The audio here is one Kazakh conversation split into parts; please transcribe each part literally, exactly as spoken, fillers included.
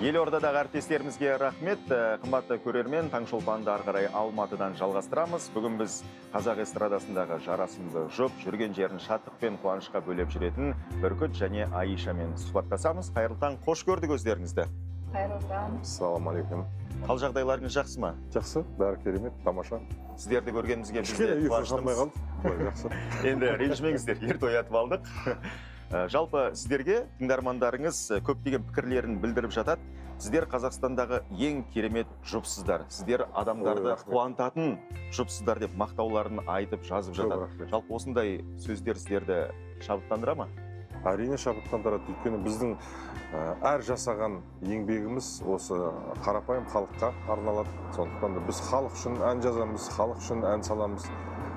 Елордадағы әріптестерімізге рахмет. Қымбатты көрермен, Таңшолпанды ары қарай Алматыдан жалғастырамыз. Бүгін біз қазақ эстрадасындағы жарасымды жұп, жүрген жерін шаттық пен қуанышқа бөлеп жүретін Бүркіт және Аишамен сұхбаттасамыз. Қайырлы таң, қош көрдік өздеріңізді. Қайырлы таң. Ассалаумағалейкум. Қал жағдайларыңыз жақсы ма? Жақсы, бәрі керемет, тамаша. Сіздерді көргенімізге біз де қуаныштымыз. Жақсы. Енді ренжімеңіздер, ерте оятып алдық. Жалпы сіздерге тыңдармандарыңыз көптеген пікірлерін білдіріп жатады. Сіздер Қазақстандағы ең керемет жұпсыздар. Сіздер адамдарды қуантатын жұпсыздар деп мақтауларын айтып жазып жатады. Жалпы осындай сөздер сіздерді шабыттандыра ма? Әрине шабыттандырады. Өйткені біздің әр жасаған еңбегіміз осы қарапайым халыққа арналады. Сондықтан да біз халық үшін ән жазамыз, халық үшін ән саламыз.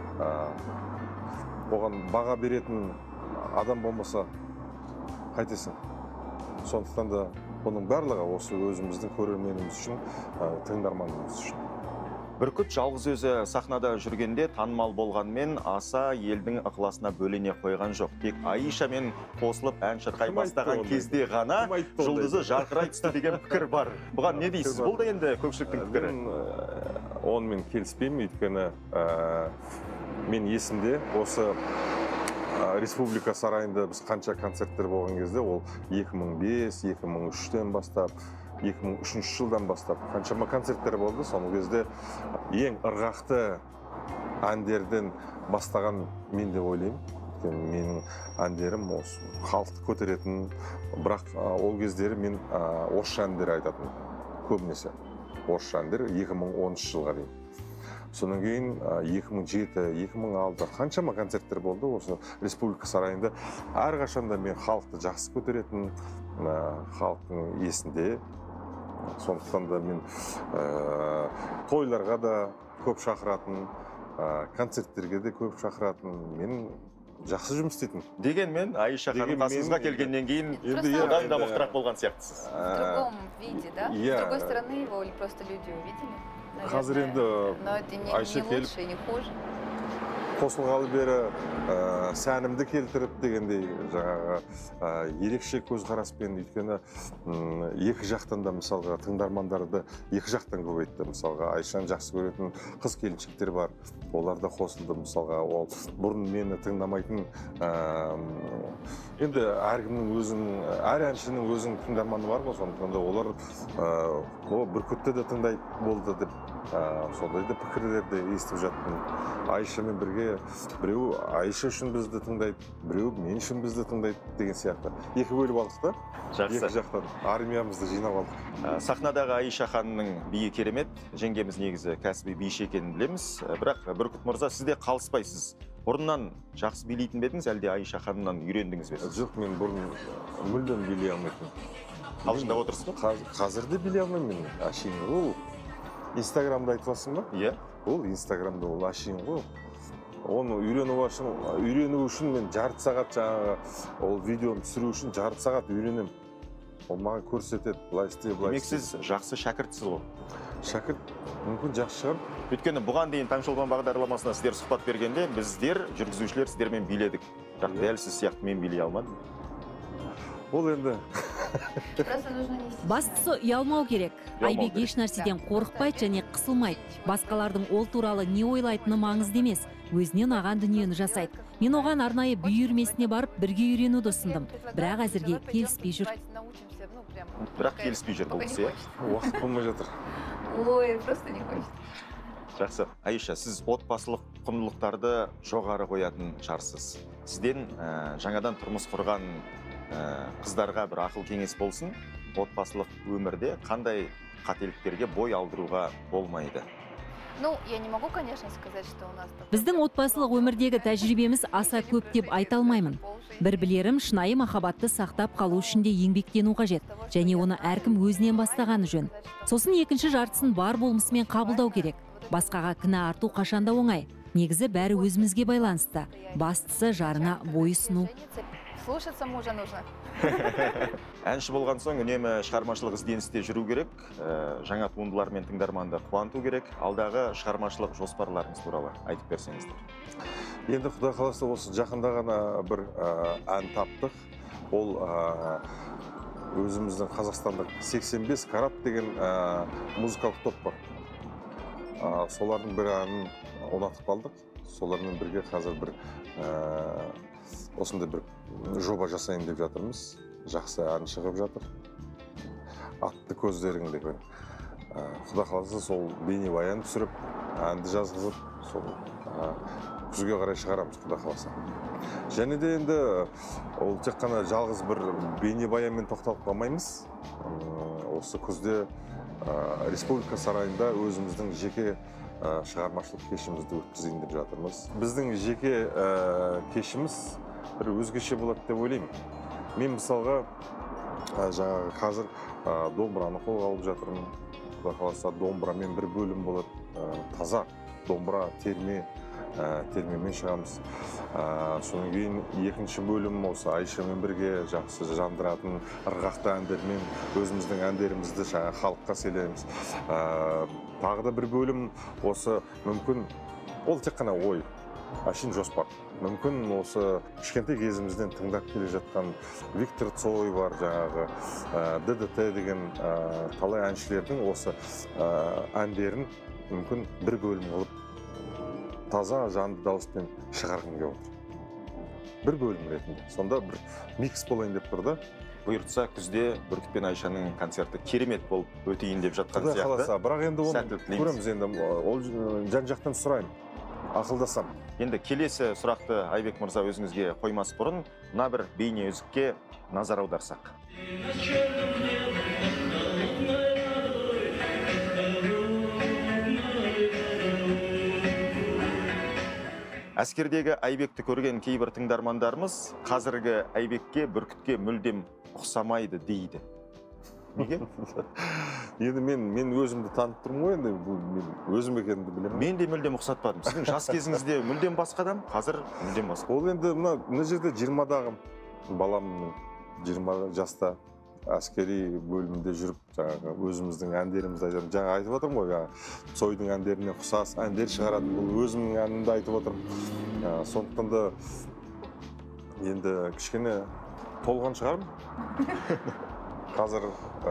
Оған баға беретін адам болмаса қайтесің. Сондықтан да бұның барлығы осы өзіміздің көрерменіміз үшін, тыңдарманымыз үшін. Бүркіт жалғыз өзі сахнада жүргенде танымал болғанмен аса елдің ықыласына бөлене қойған жоқ. Тек Аишамен қосылып ән шырқай бастаған кезде ғана жұлдызы жарқырай түсті деген пікір бар. Бұған не дейсіз? Бұл да енді көпшіліктің пікірі. Мен онымен келіспеймін, өйткені мен есімде осы Республика сарайында біз қанша концерттер болған кезде, ол екі мың бес екі мың үштен бастап, екі мың үшінші жылдан бастап қаншама концерттер болды. Соның кезде ең ырғақты әндерден бастаған мен деп ойлаймын. Менің әндерім осы халықты көтеретін, бірақ ол кездері мен орысша әндер айтатын көбінесе. Орысша әндер екі мың оныншы жылға дейін. Содан кейін екі мың жеті екі мың алты қаншама концерттер болды осы Республика сарайында. Әрқашанда мен халықты жақсы көтеретін, халықтың есінде. Сондықтан да мен тойларға да көп шақыратын, концерттерге де көп шақыратын, мен жақсы жұмыс істейтін. Дегенмен Аиша ханым қасыңызға келгеннен кейін одан да мықтырақ болған сияқтысыз. В другом виде, да? С другой стороны его или просто люди увидели? Қазір енді Айша келіп қосылғалы бері сәнімді келтіріп дегендей жаңағы ерекше көзқараспен, өйткені екі жақтан да мысалға тыңдармандарды екі жақтан көбейтті. Мысалға Айшаны жақсы көретін қыз келіншектер бар, олар да қосылды. Мысалға ол бұрын мені тыңдамайтын, енді әркімнің өзінің, әр әншінің өзінің тыңдарманы бар ғой, сондықтан да олар Бүркітті де тыңдайды болды деп сондай да пікірлерді естіп жаттым. Аишамен бірге біреу Аиша үшін бізді тыңдайды, біреу мен үшін бізді тыңдайды деген сияқты. Екі бөліп алдық та, екі жақтан армиямызды жинап алдық. Сахнадағы Аиша ханымның биі керемет, жеңгеміз негізі кәсіби биші екенін білеміз. Бірақ Бүркіт мырза, сіз де қалыспайсыз. Бұрыннан жақсы билейтін бедіңіз, әлде Аиша ханымнан үйрендіңіз бе? Жоқ, мен бұрын мүлдем билей алмайтын. Қалжыңдап отырсыз ба? Қазір де билей алмаймын мен. Әшейін ол Инстаграмда айтыласың ба? Иә. Ол Инстаграмда ол әшейін ғой. Оны үйрену үшін, үйрену үшін мен жарты сағат жаңағы ол видеоны түсіру үшін жарты сағат үйренем. Ол маған көрсетеді, былай істе, былай істе. Демек сіз жақсы шәкіртсіз ғой. Шәкірт мүмкін жақсы шығар. Өйткені бұған дейін Таңшолпан бағдарламасына сіздер сұхбат бергенде, біздер жүргізушілер сіздермен биледік. Бірақ дәл сіз сияқты мен билей алмадым. Ол енді бастысы ұялмау керек. Айбек еш нәрседен қорықпайды және қысылмайды. Басқалардың ол туралы не ойлайтыны маңызды емес. Өзінен аған дүниені жасайды. Мен оған арнайы би үйірмесіне барып бірге үйренуді ұсындым. Бірақ әзірге келіспей жүр. Бірақ келіспей жүр бұл кісі. Уақыт болмай жатыр. Ой, просто не хочет. Жақсы. Аиша, сіз отбасылық құндылықтарды жоғары қоятын шығарсыз. Сізден жаңадан тұрмыс құрған қыздарға бір ақыл кеңес болсын, отбасылық өмірде қандай қателіктерге бой алдыруға болмайды? Ну, я не могу, конечно, сказать, что у нас... Біздің отбасылық өмірдегі тәжірибеміз аса көп деп айта алмаймын. Бір білерім, шынайы махаббатты сақтап қалу үшін де еңбектену қажет, және оны әркім өзінен бастағаны жөн. Сосын екінші жартысын бар болмысымен қабылдау керек. Басқаға кінә арту қашанда оңай. Негізі бәрі өзімізге байланысты. Бастысы жарына бойұсыну. Слушаться мужа нужно. Әнші болған соң үнемі шығармашылық ізденісте жүру керек, жаңа туындылармен тыңдарманды қуанту керек. Алдағы шығармашылық жоспарларыңыз туралы айтып берсеңіздер. Енді Құдай қаласа осы жақында ғана бір ән таптық. Ол өзіміздің қазақстандық сексен бес карат деген музыкалық топ бар. Солардың бір әнін ұнатып қалдық. Солармен бірге қазір бір осындай бір жоба жасайын деп жатырмыз. Жақсы ән шығып жатыр. Атты көздерің деп. Құда қаласа сол бейнебаян түсіріп, әнді жазғызып, сол күзге қарай шығарамыз, құда қаласа. Және де енді ол тек қана жалғыз бір бейнебаянмен тоқталып қалмаймыз. Осы күзде Республика сарайында өзіміздің жеке шығармашылық кешімізді өткізейін деп жатырмыз. Біздің жеке кешіміз бір өзгеше болады деп ойлаймын. Мен мысалға жаңағы қазір домбыраны қолға алып жатырмын. Құда қаласа домбырамен бір бөлім болады. Таза домбыра, терме, термемен шығамыз. Содан кейін екінші бөлім осы Айшамен бірге жақсы жандыратын ырғақты әндермен өзіміздің әндерімізді халыққа селеміз. Тағы да бір бөлім осы мүмкін, ол тек қана ой, әшейін жоспар. Мүмкін осы кішкентай кезімізден тыңдап келе жатқан Виктор Цой бар, жаңағы ДДТ деген талай әншілердің осы әндерін мүмкін бір бөлім қылып таза жанды дауыспен шығарғым келіп отыр. Бір бөлім ретінде. Сонда бір микс болайын деп тұр да. Бұйыртса күзде Бүркіт пен Айшаның концерті керемет болып өтейін деп жатқан сияқты. Қаласа, бірақ енді оны көреміз енді. Ол жан-жақтан сұрайын, ақылдасам. Енді келесі сұрақты Айбек мырза өзіңізге қоймас бұрын, мына бір бейне үзікке назар аударсақ. Әскердегі Айбекті көрген кейбір тыңдармандарымыз қазіргі Айбекке Бүркітке мүлдем ұқсамайды дейді. Неге? Енді мен мен өзімді танып тұрмын ғой, енді мен өзім екенімді білемін. Мен де мүлдем ұқсатпадым. Сіздің жас кезіңізде мүлдем басқа адам, қазір мүлдем басқа. Ол енді мына жерде жиырмадағы балам, жиырма жаста әскери бөлімінде жүріп, жаңағы өзіміздің әндерімізді айтамын. Жаңа айтып отырмын ғой, Цойдың әндеріне ұқсас әндер шығаратын, бұл өзімнің әнімді айтып отырмын. Сондықтан да енді кішкене толған шығармын. Қазір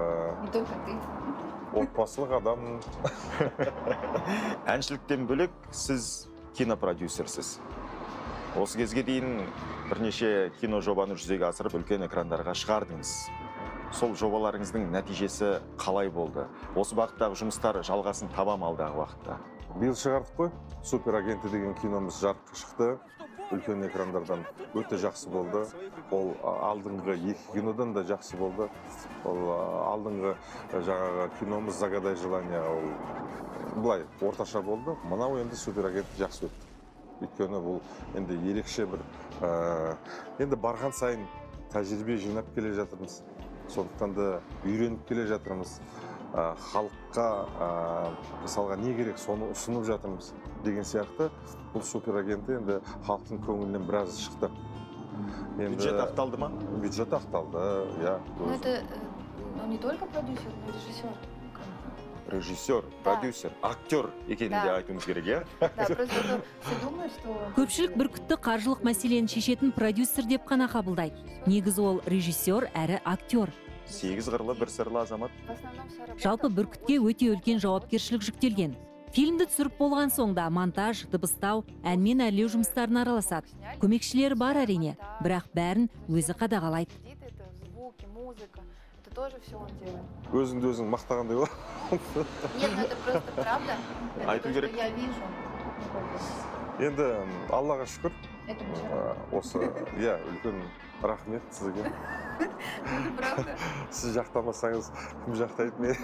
отбасылық адам. Әншіліктен бөлек сіз кинопродюсерсіз. Осы кезге дейін бірнеше кино жобаны жүзеге асырып үлкен экрандарға шығардыңыз. Сол жобаларыңыздың нәтижесі қалай болды? Осы бағыттағы жұмыстар жалғасын табам алдағы уақытта? Биыл шығардық қой. Суперагенті деген киномыз жарыққа шықты. Үлкен экрандардан өте жақсы болды. Ол алдыңғы екі кинодан да жақсы болды. Ол алдыңғы жаңағы киномыз «Загадай желание» ол былай орташа болды. Мынау енді суперагент жақсы өтті. Өйткені бұл енді ерекше бір енді барған сайын тәжірибе жинап келе жатырмыз. Сондықтан да үйреніп келе жатырмыз. Халыққа мысалға не керек, соны ұсынып жатырмыз деген сияқты. Бұл суперагенті енді халықтың көңілінен біраз шықты. Бюджет ақталды ма? Бюджет ақталды, я. Это не только продюсер, но и режиссер. Режиссер, продюсер, актер екенін де айтуымыз керек, иә? Да, просто все думают, что... Көпшілік Бүркітті қаржылық мәселені шешетін продюсер деп қана қабылдайды. Негізі ол режиссер әрі актер. Сегіз қырлы бір сырлы азамат. Жалпы Бүркітке өте үлкен жауапкершілік жүктелген. Фильмді түсіріп болған соңда монтаж, дыбыстау, әнмен әрлеу жұмыстарын араласады. Көмекшілері бар әрине, бірақ бәрін өзі қадағалайды. Тоже все он делает. Өзіңді өзің мақтағандай ба? Нет, ну это просто правда. Айту керек. Я вижу. Енді Аллаға шүкір. Это правда. Осы, иә, үлкен рахмет сізге. Правда. Сіз жақтамасаңыз, кім жақтайды мен?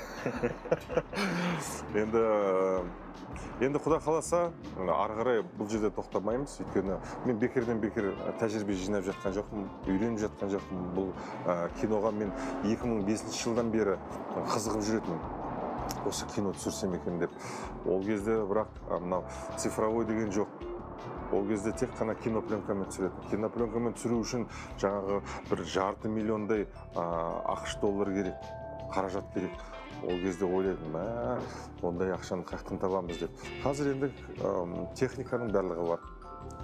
Енді Енді құда қаласа, ары қарай бұл жерде тоқтамаймыз. Өйткені мен бекерден бекер тәжірибе жинап жатқан жоқпын, үйреніп жатқан жоқпын. Бұл киноға мен екі мың бесінші жылдан бері қызығып жүретінмін. Осы кино түсірсем екен деп. Ол кезде бірақ мынау цифровой деген жоқ. Ол кезде тек қана кинопленкамен түсіретін. Кинопленкамен түсіру үшін жаңағы бір жарты миллиондай ақш доллар керек, қаражат керек. Ол кезде ойладым, ә, ондай ақшаны қаяқтан табамыз деп. Қазір енді техниканың барлығы бар.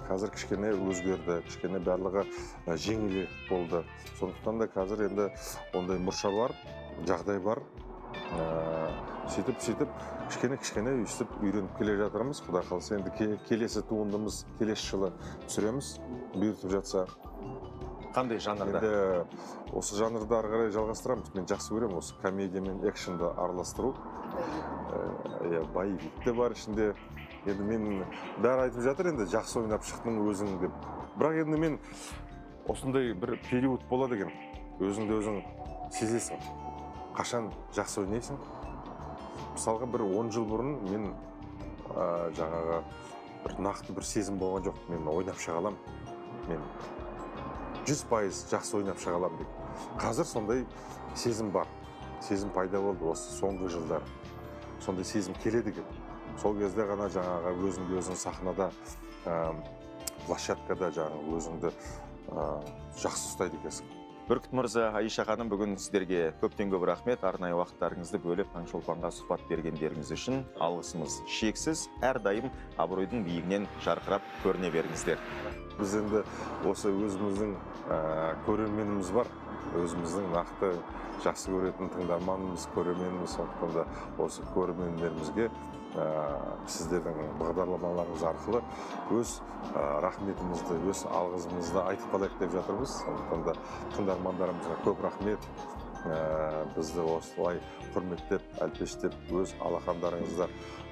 қазір кішкене өзгерді, кішкене барлығы жеңілі болды. Сондықтан да қазір енді ондай мұрша бар, жағдай бар. Сөйтіп, сөйтіп, кішкене-кішкене өйстіп үйреніп келе жатырмыз. Құда қалса, енді келесі туындымыз келесі жылы түсіреміз, бұйыртып жатса. Қандай жанрда? Енді осы жанрды ары қарай жалғастырамыз. Мен жақсы көремін осы комедия мен экшнді араластыру. Боевик те бар ішінде. Енді мен бәрі айтып жатыр, енді жақсы ойнап шықтың өзің деп. Бірақ енді мен осындай бір период болады екен. Өзіңді өзің сезесің. Қашан жақсы ойнайсың? Мысалға бір он жыл бұрын мен жаңағы бір нақты бір сезім болған жоқ. Мен ойнап шығалам. Мен жүз пайыз жақсы ойнап шығалам деп. Қазір сондай сезім бар. Сезім пайда болды осы соңғы жылдар. Сондай сезім келеді екен. Сол кезде ғана жаңағы өзіңді өзің сахнада, площадкада жаңағы өзіңді жақсы ұстайды екенсің. Бүркіт мырза, Айша ханым, бүгін сіздерге көптен көп рахмет. Арнайы уақыттарыңызды бөліп Таңшолпанға сұхбат бергендеріңіз үшін алғысымыз шексіз. Әрдайым абыройдың биігінен жарқырап көріне беріңіздер. Біз енді осы өзіміздің көрерменіміз бар. Өзіміздің нақты жақсы көретін тыңдарманымыз, көрерменіміз. Сондықтан да осы көрермендерімізге сіздердің бағдарламаларыңыз арқылы өз рахметімізді, өз алғысымызды айтып қалайық деп жатырмыз. Сондықтан да тыңдармандарымызға көп рахмет. Бізді осылай құрметтеп, әлпештеп, өз алақандарыңызда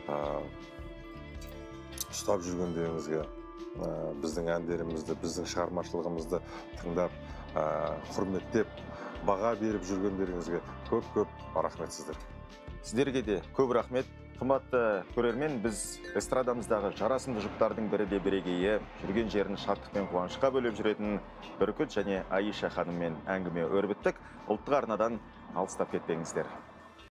ұстап жүргендеріңізге, біздің әндерімізді, біздің шығармашылығымызды тыңдап, құрметтеп, баға беріп жүргендеріңізге көп-көп рахмет сіздер. Сіздерге де көп рахмет. Қымбатты көрермен, біз эстрадамыздағы жарасымды жұптардың бірі де бірегейі, жүрген жерін шаттық пен қуанышқа бөліп жүретін Бүркіт және Айша ханыммен әңгіме өрбіттік. Ұлттық арнадан алыстап кетпеңіздер.